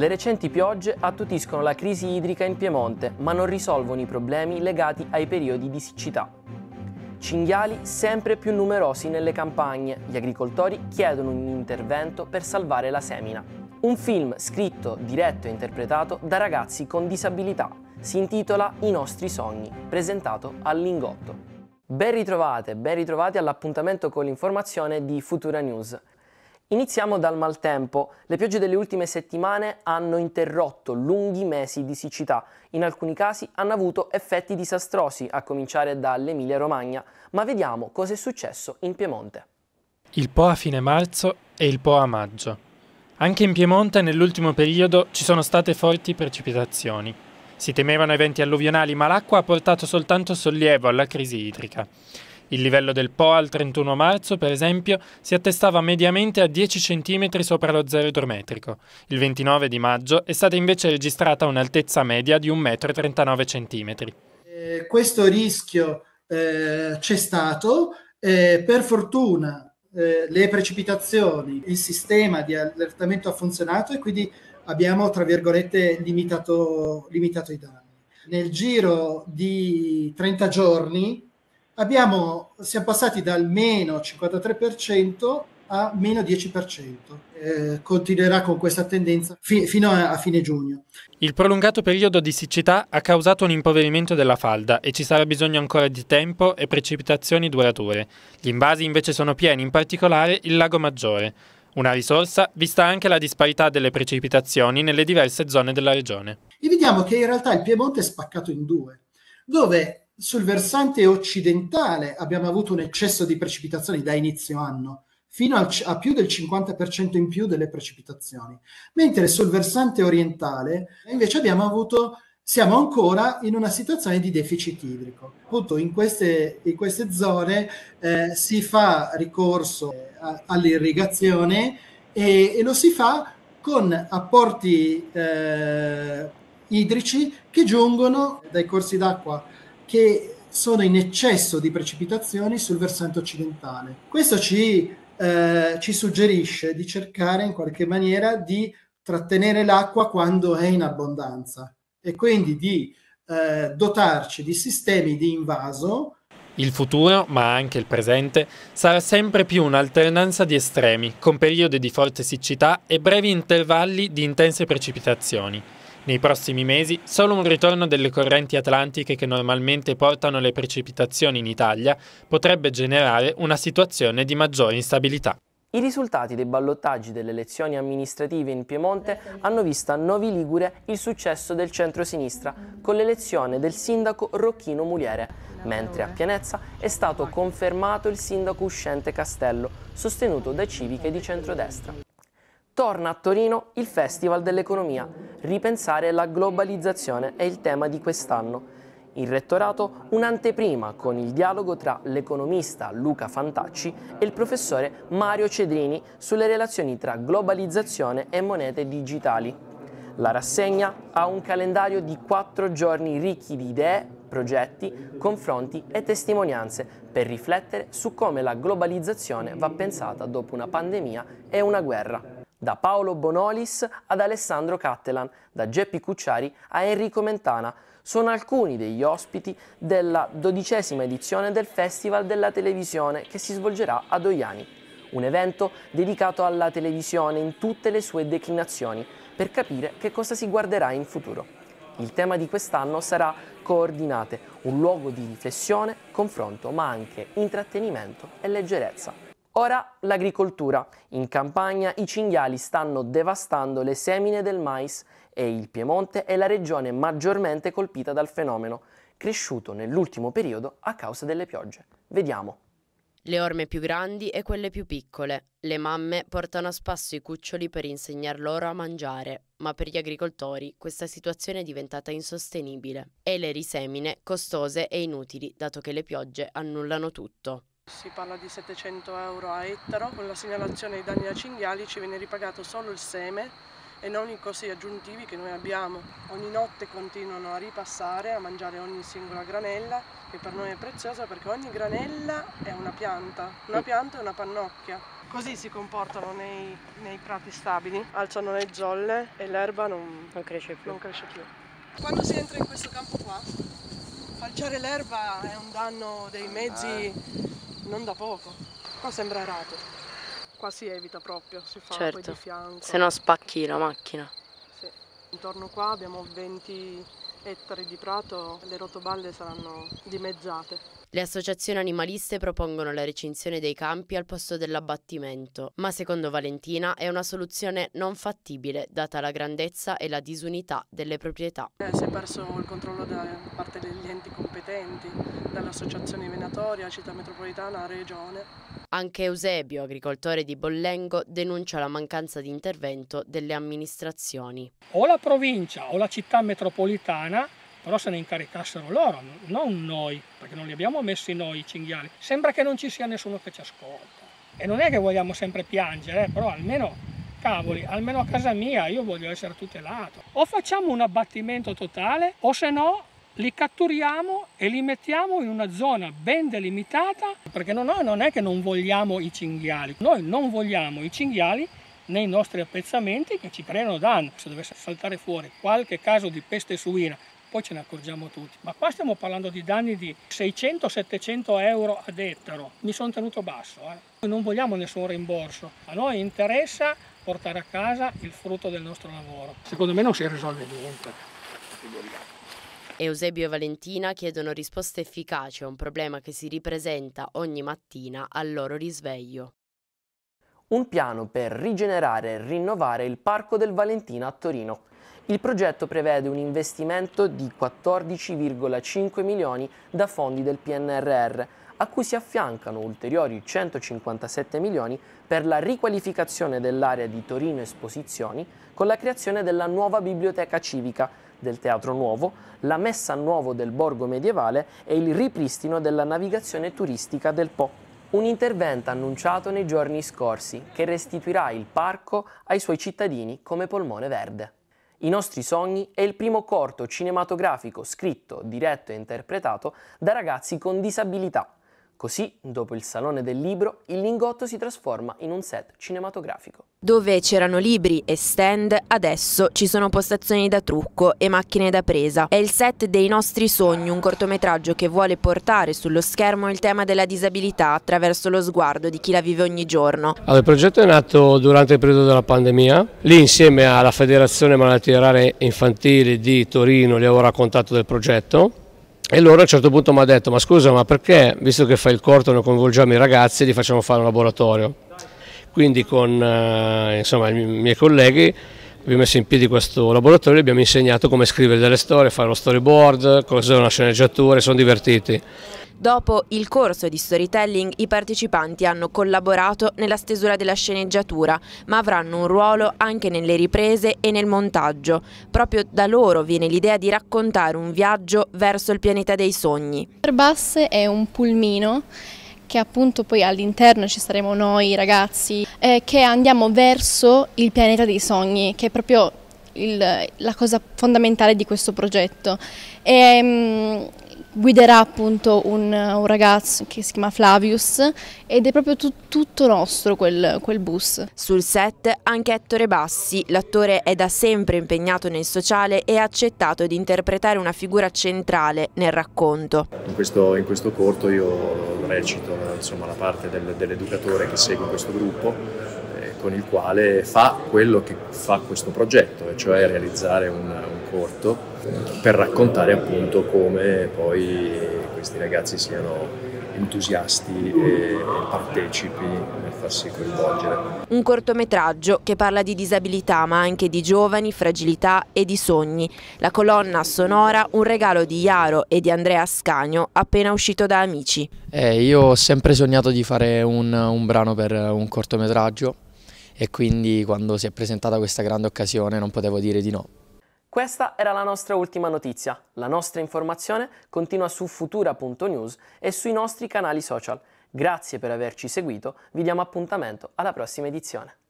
Le recenti piogge attutiscono la crisi idrica in Piemonte, ma non risolvono i problemi legati ai periodi di siccità. Cinghiali sempre più numerosi nelle campagne, gli agricoltori chiedono un intervento per salvare la semina. Un film scritto, diretto e interpretato da ragazzi con disabilità. Si intitola I nostri sogni, presentato al Lingotto. Ben ritrovati all'appuntamento con l'informazione di Futura News. Iniziamo dal maltempo. Le piogge delle ultime settimane hanno interrotto lunghi mesi di siccità. In alcuni casi hanno avuto effetti disastrosi, a cominciare dall'Emilia-Romagna. Ma vediamo cosa è successo in Piemonte. Il Po a fine marzo e il Po a maggio. Anche in Piemonte nell'ultimo periodo ci sono state forti precipitazioni. Si temevano eventi alluvionali, ma l'acqua ha portato soltanto sollievo alla crisi idrica. Il livello del Po al 31 marzo, per esempio, si attestava mediamente a 10 cm sopra lo zero idrometrico. Il 29 di maggio è stata invece registrata un'altezza media di 1,39 m. Questo rischio c'è stato, per fortuna le precipitazioni, il sistema di allertamento ha funzionato e quindi abbiamo, tra virgolette, limitato i danni. Nel giro di 30 giorni siamo passati dal meno 53% a meno 10%. Continuerà con questa tendenza fino a fine giugno. Il prolungato periodo di siccità ha causato un impoverimento della falda e ci sarà bisogno ancora di tempo e precipitazioni durature. Gli invasi invece sono pieni, in particolare il Lago Maggiore. Una risorsa vista anche la disparità delle precipitazioni nelle diverse zone della regione. E vediamo che in realtà il Piemonte è spaccato in due, dove sul versante occidentale abbiamo avuto un eccesso di precipitazioni da inizio anno, fino a più del 50% in più delle precipitazioni, mentre sul versante orientale invece siamo ancora in una situazione di deficit idrico. Appunto in queste zone si fa ricorso all'irrigazione e lo si fa con apporti idrici che giungono dai corsi d'acqua che sono in eccesso di precipitazioni sul versante occidentale. Questo ci suggerisce di cercare in qualche maniera di trattenere l'acqua quando è in abbondanza e quindi di dotarci di sistemi di invaso. Il futuro, ma anche il presente, sarà sempre più un'alternanza di estremi, con periodi di forte siccità e brevi intervalli di intense precipitazioni. Nei prossimi mesi solo un ritorno delle correnti atlantiche che normalmente portano le precipitazioni in Italia potrebbe generare una situazione di maggiore instabilità. I risultati dei ballottaggi delle elezioni amministrative in Piemonte hanno visto a Novi Ligure il successo del centro-sinistra con l'elezione del sindaco Rocchino Muliere, mentre a Pianezza è stato confermato il sindaco uscente Castello, sostenuto dai civiche di centrodestra. Torna a Torino il Festival dell'Economia. Ripensare la globalizzazione è il tema di quest'anno. In rettorato un'anteprima con il dialogo tra l'economista Luca Fantacci e il professore Mario Cedrini sulle relazioni tra globalizzazione e monete digitali. La rassegna ha un calendario di 4 giorni ricchi di idee, progetti, confronti e testimonianze per riflettere su come la globalizzazione va pensata dopo una pandemia e una guerra. Da Paolo Bonolis ad Alessandro Cattelan, da Geppi Cucciari a Enrico Mentana, sono alcuni degli ospiti della 12ª edizione del Festival della Televisione che si svolgerà ad Oiani, un evento dedicato alla televisione in tutte le sue declinazioni per capire che cosa si guarderà in futuro. Il tema di quest'anno sarà Coordinate, un luogo di riflessione, confronto, ma anche intrattenimento e leggerezza. Ora l'agricoltura. In campagna i cinghiali stanno devastando le semine del mais e il Piemonte è la regione maggiormente colpita dal fenomeno, cresciuto nell'ultimo periodo a causa delle piogge. Vediamo. Le orme più grandi e quelle più piccole. Le mamme portano a spasso i cuccioli per insegnar loro a mangiare, ma per gli agricoltori questa situazione è diventata insostenibile e le risemine costose e inutili, dato che le piogge annullano tutto. Si parla di 700 euro a ettaro, con la segnalazione dei danni a cinghiali ci viene ripagato solo il seme e non i costi aggiuntivi che noi abbiamo. Ogni notte continuano a ripassare, a mangiare ogni singola granella, che per noi è preziosa perché ogni granella è una pianta è una pannocchia. Così si comportano nei prati stabili, alzano le zolle e l'erba non cresce più. Quando si entra in questo campo qua, falciare l'erba è un danno dei mezzi non da poco. Qua sembra erato, qua si evita proprio, si fa poi di fianco. Se no spacchi la macchina. Sì. Intorno qua abbiamo 20 ettari di prato, le rotoballe saranno dimezzate. Le associazioni animaliste propongono la recinzione dei campi al posto dell'abbattimento, ma secondo Valentina è una soluzione non fattibile data la grandezza e la disunità delle proprietà. Si è perso il controllo da parte degli enti competenti, dall'associazione venatoria, città metropolitana, regione. Anche Eusebio, agricoltore di Bollengo, denuncia la mancanza di intervento delle amministrazioni. O la provincia o la città metropolitana però se ne incaricassero loro, non noi, perché non li abbiamo messi noi i cinghiali. Sembra che non ci sia nessuno che ci ascolta. E non è che vogliamo sempre piangere, però almeno, cavoli, almeno a casa mia io voglio essere tutelato. O facciamo un abbattimento totale, o se no li catturiamo e li mettiamo in una zona ben delimitata, perché noi non è che non vogliamo i cinghiali, noi non vogliamo i cinghiali nei nostri appezzamenti che ci creano danno. Se dovesse saltare fuori qualche caso di peste suina, poi ce ne accorgiamo tutti. Ma qua stiamo parlando di danni di 600-700 euro ad ettaro. Mi sono tenuto basso. Non vogliamo nessun rimborso. A noi interessa portare a casa il frutto del nostro lavoro. Secondo me non si risolve niente. Eusebio e Valentina chiedono risposte efficaci a un problema che si ripresenta ogni mattina al loro risveglio. Un piano per rigenerare e rinnovare il Parco del Valentina a Torino. Il progetto prevede un investimento di 14,5 milioni da fondi del PNRR, a cui si affiancano ulteriori 157 milioni per la riqualificazione dell'area di Torino Esposizioni con la creazione della nuova biblioteca civica, del Teatro Nuovo, la messa a nuovo del borgo medievale e il ripristino della navigazione turistica del Po. Un intervento annunciato nei giorni scorsi che restituirà il parco ai suoi cittadini come polmone verde. I nostri sogni è il primo corto cinematografico scritto, diretto e interpretato da ragazzi con disabilità. Così, dopo il Salone del Libro, il Lingotto si trasforma in un set cinematografico. Dove c'erano libri e stand, adesso ci sono postazioni da trucco e macchine da presa. È il set dei nostri sogni, un cortometraggio che vuole portare sullo schermo il tema della disabilità attraverso lo sguardo di chi la vive ogni giorno. Allora, il progetto è nato durante il periodo della pandemia. Lì insieme alla Federazione Malattie Rare Infantili di Torino gli avevo raccontato del progetto. E loro a un certo punto mi ha detto: ma scusa, ma perché, visto che fai il corto, noi coinvolgiamo i ragazzi e li facciamo fare un laboratorio? Quindi con insomma, i miei colleghi abbiamo messo in piedi questo laboratorio e abbiamo insegnato come scrivere delle storie, fare lo storyboard, cos'è una sceneggiatura, e sono divertiti. Dopo il corso di storytelling i partecipanti hanno collaborato nella stesura della sceneggiatura, ma avranno un ruolo anche nelle riprese e nel montaggio. Proprio da loro viene l'idea di raccontare un viaggio verso il pianeta dei sogni. Airbus è un pulmino che appunto poi all'interno ci saremo noi ragazzi che andiamo verso il pianeta dei sogni, che è proprio la cosa fondamentale di questo progetto. Guiderà appunto un ragazzo che si chiama Flavius ed è proprio tutto nostro quel bus. Sul set anche Ettore Bassi, l'attore è da sempre impegnato nel sociale e ha accettato di interpretare una figura centrale nel racconto. In questo corto io recito insomma, la parte dell'educatore che segue questo gruppo, con il quale fa quello che fa questo progetto, e cioè realizzare un corto per raccontare appunto come poi questi ragazzi siano entusiasti e partecipi nel farsi coinvolgere. Un cortometraggio che parla di disabilità ma anche di giovani, fragilità e di sogni. La colonna sonora, un regalo di Iaro e di Andrea Ascanio appena uscito da Amici. Io ho sempre sognato di fare un brano per un cortometraggio e quindi quando si è presentata questa grande occasione non potevo dire di no. Questa era la nostra ultima notizia. La nostra informazione continua su futura.news e sui nostri canali social. Grazie per averci seguito, vi diamo appuntamento alla prossima edizione.